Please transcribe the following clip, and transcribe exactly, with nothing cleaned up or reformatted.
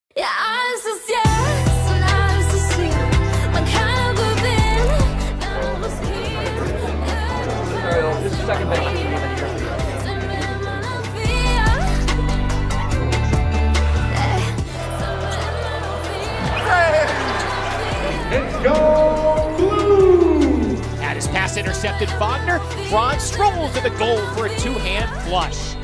Ja, alles ist jetzt und alles ist hier. Man kann nur gewinnen, wenn man riskiert. Sind wir immer noch wir. Ey, sind wir immer noch wir. Let's go blue! Had his pass intercepted, Wagner. Franz strolls to the goal for a two-hand flush.